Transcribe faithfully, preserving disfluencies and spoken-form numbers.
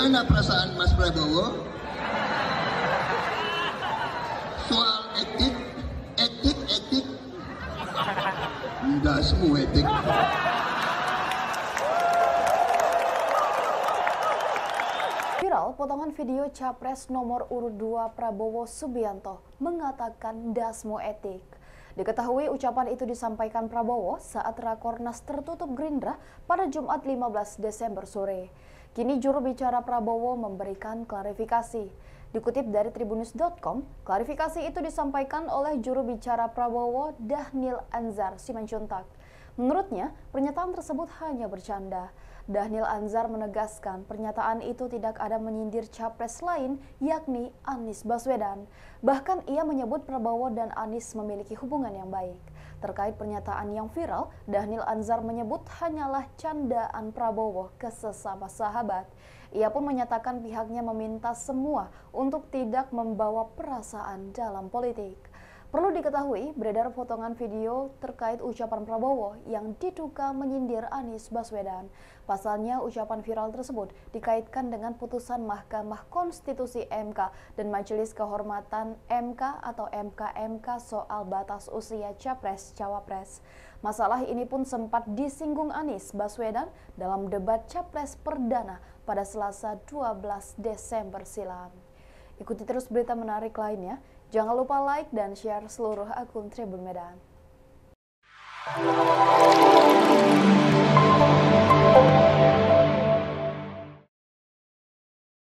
Bagaimana perasaan Mas Prabowo? Soal etik, etik, etik. Enggak semua etik. Viral potongan video Capres nomor urut dua Prabowo Subianto mengatakan dasmu etik. Diketahui ucapan itu disampaikan Prabowo saat Rakornas tertutup Gerindra pada Jumat lima belas Desember sore. Kini juru bicara Prabowo memberikan klarifikasi. Dikutip dari tribunnews dot com, klarifikasi itu disampaikan oleh juru bicara Prabowo Dhanil Anzar Simanjuntak. Menurutnya, pernyataan tersebut hanya bercanda. Dhanil Anzar menegaskan pernyataan itu tidak ada menyindir capres lain, yakni Anies Baswedan. Bahkan ia menyebut Prabowo dan Anies memiliki hubungan yang baik. Terkait pernyataan yang viral, Dhanil Anzar menyebut hanyalah candaan Prabowo ke sesama sahabat. Ia pun menyatakan pihaknya meminta semua untuk tidak membawa perasaan dalam politik. Perlu diketahui, beredar potongan video terkait ucapan Prabowo yang diduga menyindir Anies Baswedan. Pasalnya, ucapan viral tersebut dikaitkan dengan putusan Mahkamah Konstitusi M K dan Majelis Kehormatan M K atau M K M K soal batas usia Capres-Cawapres. Masalah ini pun sempat disinggung Anies Baswedan dalam debat Capres Perdana pada Selasa dua belas Desember silam. Ikuti terus berita menarik lainnya. Jangan lupa like dan share seluruh akun Tribun Medan.